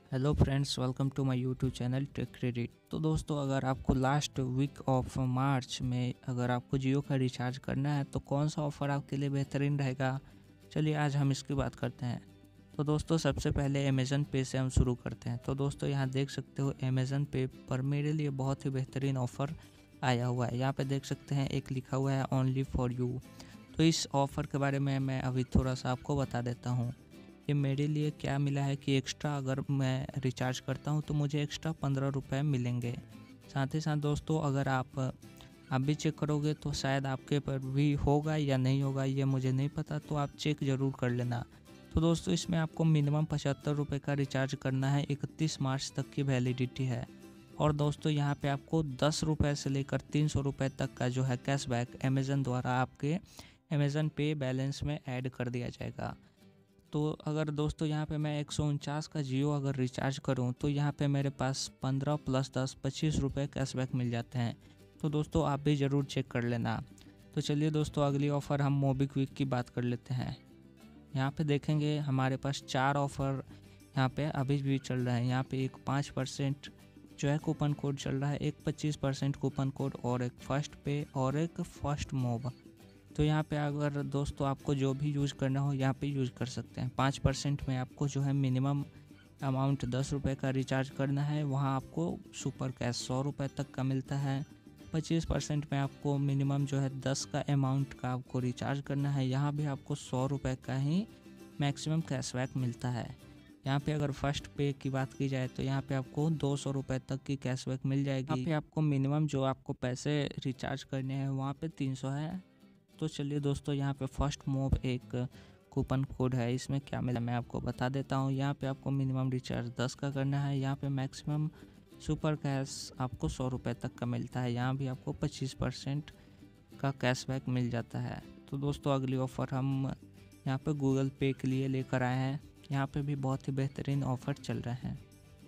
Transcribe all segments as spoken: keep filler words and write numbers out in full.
Hello friends, welcome to my YouTube channel Tech Credit. तो दोस्तों, अगर आपको लास्ट वीक ऑफ मार्च में अगर आपको जियो का रिचार्ज करना है तो कौन सा ऑफ़र आपके लिए बेहतरीन रहेगा, चलिए आज हम इसकी बात करते हैं। तो दोस्तों, सबसे पहले अमेज़न पे से हम शुरू करते हैं। तो दोस्तों, यहाँ देख सकते हो अमेज़न पे पर मेरे लिए बहुत ही बेहतरीन ऑफ़र आया हुआ है। यहाँ पे देख सकते हैं एक लिखा हुआ है ओनली फॉर यू। तो इस ऑफ़र के बारे में मैं अभी थोड़ा सा आपको बता देता हूँ। ये मेरे लिए क्या मिला है कि एक्स्ट्रा अगर मैं रिचार्ज करता हूँ तो मुझे एक्स्ट्रा पंद्रह रुपये मिलेंगे। साथ ही साथ दोस्तों, अगर आप आप भी चेक करोगे तो शायद आपके पर भी होगा या नहीं होगा, ये मुझे नहीं पता, तो आप चेक ज़रूर कर लेना। तो दोस्तों, इसमें आपको मिनिमम पचहत्तर रुपये का रिचार्ज करना है। इकतीस मार्च तक की वैलिडिटी है। और दोस्तों, यहाँ पे आपको दस रुपये से लेकर तीन सौ रुपये तक का जो है कैशबैक अमेज़न द्वारा आपके अमेज़न पे बैलेंस में ऐड कर दिया जाएगा। तो अगर दोस्तों यहाँ पे मैं एक सौ उनचास का जियो अगर रिचार्ज करूँ तो यहाँ पे मेरे पास पंद्रह प्लस दस पच्चीस रुपये कैशबैक मिल जाते हैं। तो दोस्तों, आप भी ज़रूर चेक कर लेना। तो चलिए दोस्तों, अगली ऑफ़र हम मोबिक्विक की बात कर लेते हैं। यहाँ पे देखेंगे हमारे पास चार ऑफ़र यहाँ पे अभी भी चल रहा है। यहाँ पे एक पाँच परसेंट जो है कूपन कोड चल रहा है, एक पच्चीस परसेंट कूपन कोड और एक फर्स्ट पे और एक फर्स्ट मोब। तो यहाँ पे अगर दोस्तों आपको जो भी यूज़ करना हो यहाँ पे यूज़ कर सकते हैं। पाँच परसेंट में आपको जो है मिनिमम अमाउंट दस रुपये का रिचार्ज करना है, वहाँ आपको सुपर कैश सौ रुपये तक का मिलता है। पच्चीस परसेंट में आपको मिनिमम जो है दस का अमाउंट का आपको रिचार्ज करना है, यहाँ भी आपको सौ रुपये का ही मैक्सिमम कैशबैक मिलता है। यहाँ पे अगर फर्स्ट पे की बात की जाए तो यहाँ पे आपको दो सौ रुपये तक की कैशबैक मिल जाएगी। यहाँ पे आपको मिनिमम जो आपको पैसे रिचार्ज करने हैं वहाँ पे तीन सौ है। तो चलिए दोस्तों, यहाँ पे फर्स्ट मूव एक कूपन कोड है, इसमें क्या मिला मैं आपको बता देता हूँ। यहाँ पे आपको मिनिमम रिचार्ज दस का करना है, यहाँ पे मैक्सिमम सुपर कैश आपको सौ रुपये तक का मिलता है, यहाँ भी आपको पच्चीस परसेंट का कैशबैक मिल जाता है। तो दोस्तों, अगली ऑफ़र हम यहाँ पे गूगल पे के लिए लेकर आए हैं। यहाँ पे भी बहुत ही बेहतरीन ऑफ़र चल रहे हैं।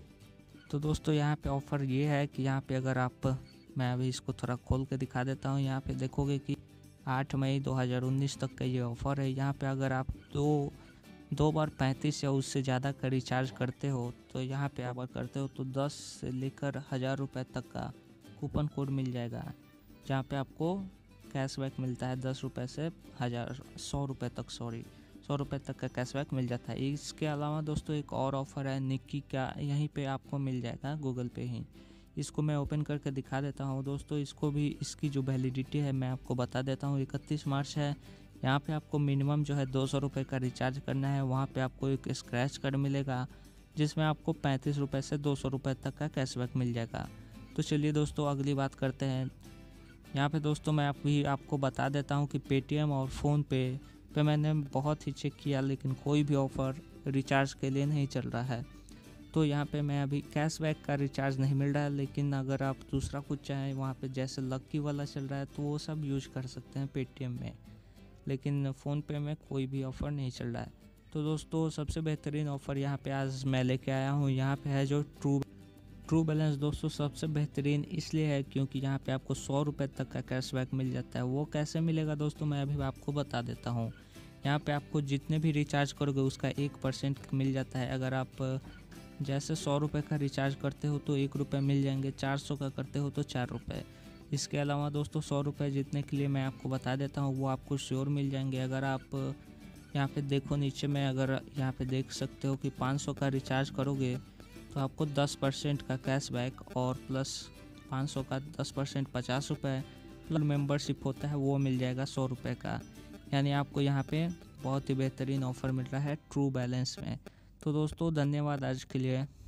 तो दोस्तों, यहाँ पे ऑफ़र ये है कि यहाँ पे अगर आप, मैं अभी इसको थोड़ा खोल के दिखा देता हूँ। यहाँ पे देखोगे कि आठ मई दो हज़ार उन्नीस तक का ये ऑफ़र है। यहाँ पे अगर आप दो दो बार पैंतीस या उससे ज़्यादा का रिचार्ज करते हो तो यहाँ पे आप करते हो तो दस से लेकर हज़ार रुपये तक का कूपन कोड मिल जाएगा, जहाँ पे आपको कैशबैक मिलता है दस रुपये से हज़ार सौ रुपये तक सॉरी सौ रुपये तक का कैशबैक मिल जाता है। इसके अलावा दोस्तों एक और ऑफ़र है निक्की का, यहीं पे आपको मिल जाएगा गूगल पे ही। इसको मैं ओपन करके दिखा देता हूँ दोस्तों। इसको भी इसकी जो वैलिडिटी है मैं आपको बता देता हूँ, इकतीस मार्च है। यहाँ पे आपको मिनिमम जो है दो सौ रुपये का रिचार्ज करना है, वहाँ पे आपको एक स्क्रैच कार्ड मिलेगा जिसमें आपको पैंतीस रुपये से दो सौ रुपये तक का कैशबैक मिल जाएगा। तो चलिए दोस्तों, अगली बात करते हैं। यहाँ पे दोस्तों मैं अभी आपको बता देता हूँ कि पेटीएम और फ़ोनपे पे मैंने बहुत ही चेक किया, लेकिन कोई भी ऑफ़र रिचार्ज के लिए नहीं चल रहा है। तो यहाँ पे मैं अभी कैशबैक का रिचार्ज नहीं मिल रहा है, लेकिन अगर आप दूसरा कुछ चाहें वहाँ पे जैसे लक्की वाला चल रहा है तो वो सब यूज़ कर सकते हैं पेटीएम में, लेकिन फ़ोनपे में कोई भी ऑफ़र नहीं चल रहा है। तो दोस्तों, सबसे बेहतरीन ऑफ़र यहाँ पे आज मैं लेके आया हूँ। यहाँ पे है जो ट्रू ट्रू बैलेंस। दोस्तों, सबसे बेहतरीन इसलिए है क्योंकि यहाँ पे आपको सौ रुपये तक का कैशबैक मिल जाता है। वो कैसे मिलेगा दोस्तों, मैं अभी आपको बता देता हूँ। यहाँ पे आपको जितने भी रिचार्ज करोगे उसका एक परसेंट मिल जाता है। अगर आप जैसे सौ रुपये का रिचार्ज करते हो तो एक रुपये मिल जाएंगे, चार सौ का करते हो तो चार रुपये। इसके अलावा दोस्तों, सौ रुपये जितने के लिए मैं आपको बता देता हूँ वो आपको श्योर मिल जाएंगे। अगर आप यहाँ पे देखो नीचे में, अगर यहाँ पे देख सकते हो कि पाँच सौ का रिचार्ज करोगे तो आपको दस परसेंट का कैशबैक और प्लस पाँच सौ का दस परसेंट पचास रुपये प्लस मेंबरशिप होता है वो मिल जाएगा सौ रुपये का। यानी आपको यहाँ पे बहुत ही बेहतरीन ऑफ़र मिल रहा है ट्रू बैलेंस में। तो दोस्तों, धन्यवाद आज के लिए।